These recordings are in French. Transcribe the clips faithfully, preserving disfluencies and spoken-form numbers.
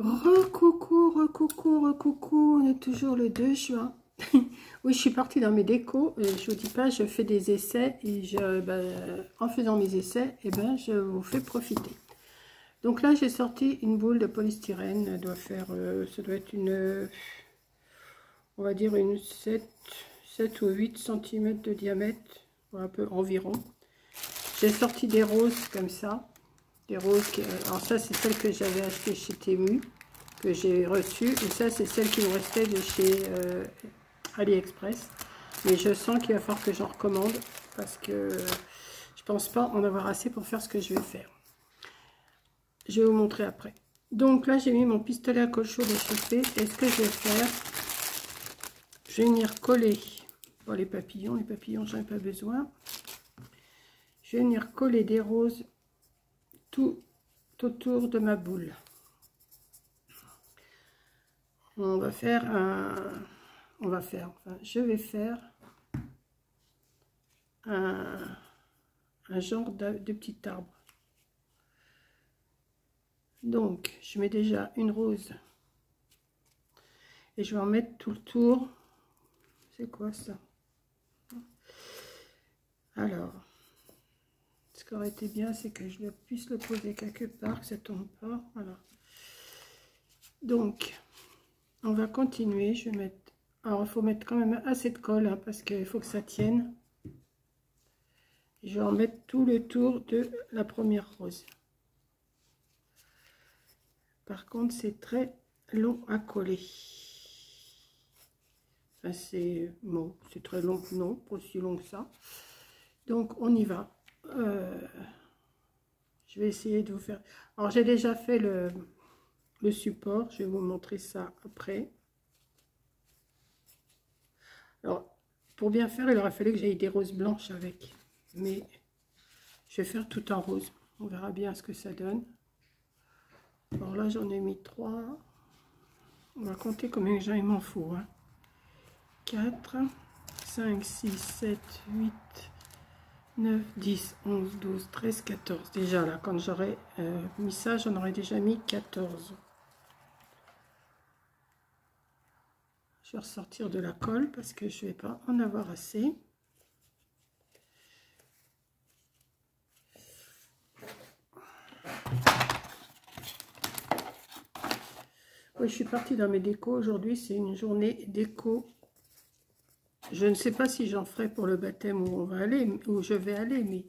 Recoucou, recoucou, recoucou, on est toujours le deux juin. Oui, je suis partie dans mes décos, et je vous dis pas, je fais des essais, et je, ben, en faisant mes essais, et ben, je vous fais profiter. Donc là, j'ai sorti une boule de polystyrène, elle doit faire, euh, ça doit être une, on va dire une sept, sept ou huit centimètres de diamètre, un peu environ. J'ai sorti des roses comme ça, des roses, qui, alors ça c'est celle que j'avais achetée chez Temu, que j'ai reçue, et ça c'est celle qui me restait de chez euh, AliExpress, mais je sens qu'il va falloir que j'en recommande, parce que je pense pas en avoir assez pour faire ce que je vais faire. Je vais vous montrer après. Donc là j'ai mis mon pistolet à colle chaude échauffé, et ce que je vais faire, je vais venir coller, bon, les papillons, les papillons j'en ai pas besoin, je vais venir coller des roses tout autour de ma boule. On va faire un, on va faire, enfin, je vais faire un, un genre de, de petit arbre. Donc, je mets déjà une rose et je vais en mettre tout le tour. C'est quoi ça? Alors, ce qui aurait été bien, c'est que je puisse le poser quelque part, que ça tombe pas. Voilà. Donc, on va continuer. Je vais mettre. Alors, il faut mettre quand même assez de colle hein, parce qu'il faut que ça tienne. Je vais en mettre tout le tour de la première rose. Par contre, c'est très long à coller. Enfin, c'est bon, c'est très long, non, pas aussi long que ça. Donc, on y va. Euh, je vais essayer de vous faire. Alors, j'ai déjà fait le, le support. Je vais vous montrer ça après. Alors, pour bien faire, il aurait fallu que j'aille des roses blanches avec. Mais je vais faire tout en rose. On verra bien ce que ça donne. Alors là, j'en ai mis trois. On va compter combien de gens il m'en faut. Hein. quatre, cinq, six, sept, huit, neuf, dix, onze, douze, treize, quatorze. Déjà là, quand j'aurais euh, mis ça, j'en aurais déjà mis quatorze. Je vais ressortir de la colle parce que je ne vais pas en avoir assez. Oui, je suis partie dans mes décos. Aujourd'hui, c'est une journée déco. Je ne sais pas si j'en ferai pour le baptême où on va aller, où je vais aller, mais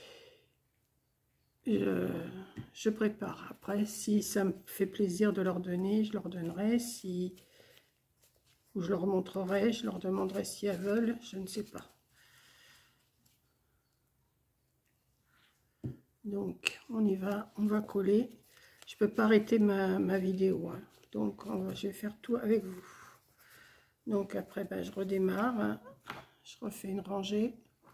je, je prépare. Après, si ça me fait plaisir de leur donner, je leur donnerai. Si ou je leur montrerai, je leur demanderai si elles veulent, je ne sais pas. Donc, on y va, on va coller. Je ne peux pas arrêter ma, ma vidéo, hein. Donc on va, je vais faire tout avec vous. Donc après, ben, je redémarre, hein. Je refais une rangée.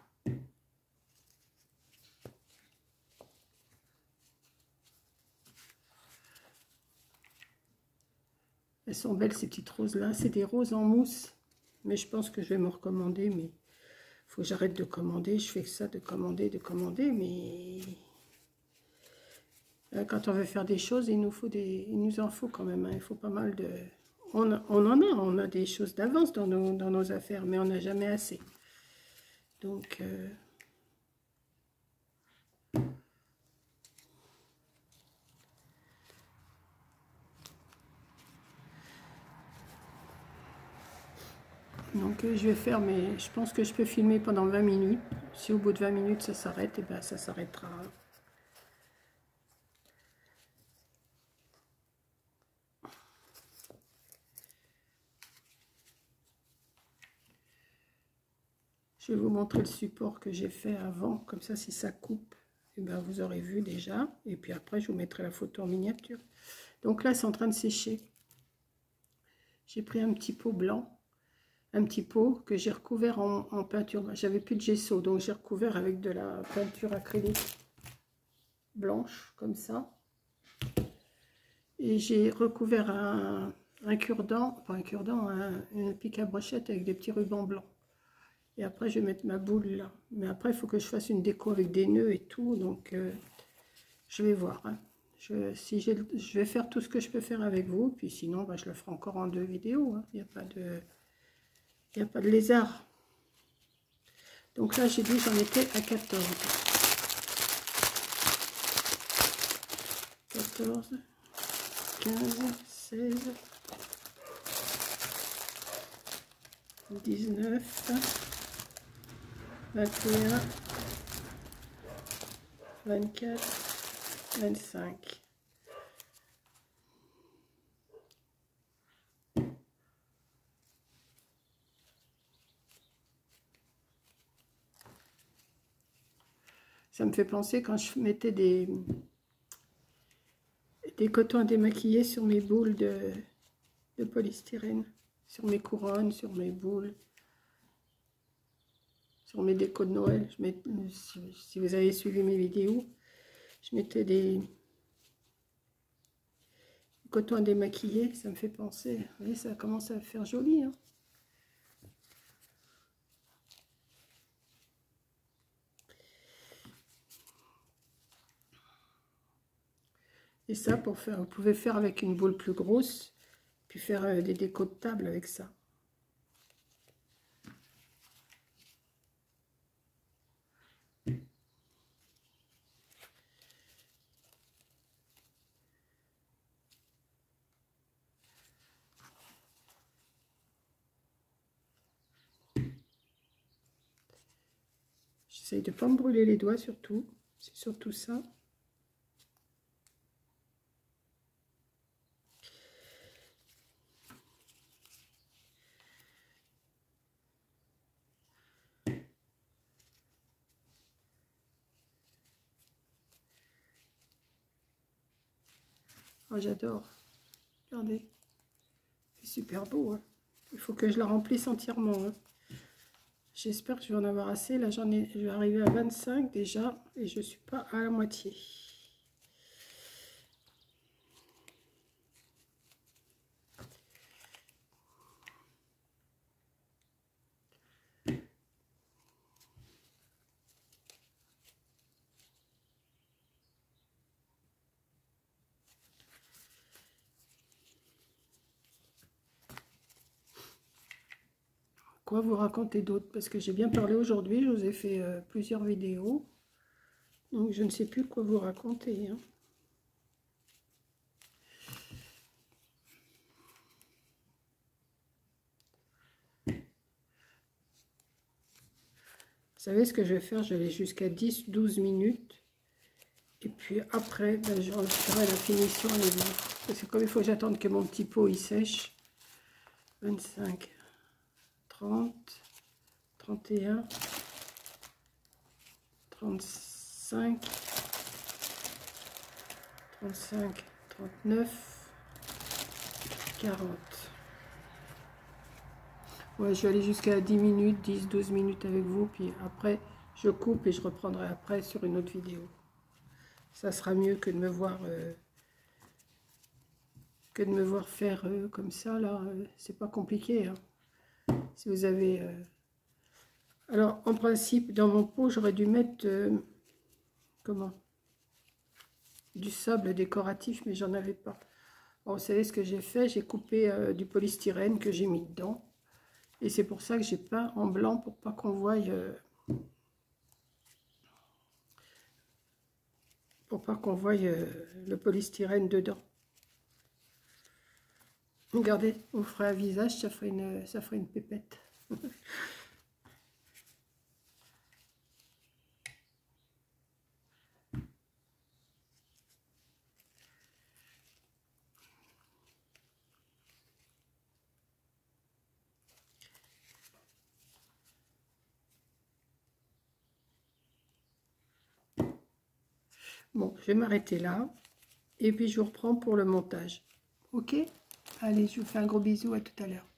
Elles sont belles ces petites roses là, c'est des roses en mousse, mais je pense que je vais me recommander, mais il faut que j'arrête de commander, je fais que ça, de commander, de commander, mais quand on veut faire des choses, il nous faut des, il nous en faut quand même, hein. Il faut pas mal de, on, on en a, on a des choses d'avance dans nos, dans nos affaires, mais on n'a jamais assez. Donc euh, Donc euh, je vais faire, mais je pense que je peux filmer pendant vingt minutes. Si au bout de vingt minutes ça s'arrête, et ben ça s'arrêtera. Je vais vous montrer le support que j'ai fait avant, comme ça si ça coupe, et ben vous aurez vu déjà. Et puis après je vous mettrai la photo en miniature. Donc là c'est en train de sécher. J'ai pris un petit pot blanc. Un petit pot que j'ai recouvert en, en peinture. J'avais plus de gesso, donc j'ai recouvert avec de la peinture acrylique blanche, comme ça. Et j'ai recouvert un, un cure-dent, pas un cure-dent, un, un pic à brochette avec des petits rubans blancs. Et après, je vais mettre ma boule là. Mais après, il faut que je fasse une déco avec des nœuds et tout, donc euh, je vais voir. Hein. Je, si j'ai, je vais faire tout ce que je peux faire avec vous, puis sinon, bah, je le ferai encore en deux vidéos. Hein. Il n'y a pas de, il n'y a pas de lézard. Donc là, j'ai dit j'en étais à quatorze. quatorze, quinze, seize, dix-neuf, vingt et un, vingt-quatre, vingt-cinq. Ça me fait penser quand je mettais des, des cotons à démaquiller sur mes boules de, de polystyrène, sur mes couronnes, sur mes boules, sur mes décos de Noël. Je mets, si, si vous avez suivi mes vidéos, je mettais des cotons à démaquiller, ça me fait penser. Vous voyez, ça commence à faire joli. Hein. Et ça, pour faire, vous pouvez faire avec une boule plus grosse, puis faire euh, des décos de table avec ça. J'essaye de ne pas me brûler les doigts surtout, c'est surtout ça. Oh, j'adore. Regardez. C'est super beau. Hein. Il faut que je la remplisse entièrement. Hein. J'espère que je vais en avoir assez. Là, j'en ai, je vais arriver à vingt-cinq déjà. Et je ne suis pas à la moitié. Quoi vous raconter d'autre? Parce que j'ai bien parlé aujourd'hui, je vous ai fait euh, plusieurs vidéos. Donc je ne sais plus quoi vous raconter. Hein. Vous savez ce que je vais faire? Je vais jusqu'à dix douze minutes. Et puis après, ben, je ferai la finition à l'évier. Parce que comme il faut que j'attende que mon petit pot il sèche. vingt-cinq, trente, trente et un, trente-cinq, trente-cinq, trente-neuf, quarante. Ouais, je vais aller jusqu'à dix minutes, dix douze minutes avec vous. Puis après, je coupe et je reprendrai après sur une autre vidéo. Ça sera mieux que de me voir... Euh, que de me voir faire euh, comme ça, là, euh, c'est pas compliqué. Hein. Si vous avez... Euh... Alors, en principe, dans mon pot, j'aurais dû mettre... Euh, comment? Du sable décoratif, mais j'en avais pas. Bon, vous savez ce que j'ai fait? J'ai coupé euh, du polystyrène que j'ai mis dedans. Et c'est pour ça que j'ai peint en blanc, pour pas qu'on voie... Euh, pour pas qu'on voie euh, le polystyrène dedans. Regardez, on ferait un visage, ça ferait une, ça ferait une pépette. Bon, je vais m'arrêter là. Et puis je vous reprends pour le montage. Ok? Allez, je vous fais un gros bisou, à tout à l'heure.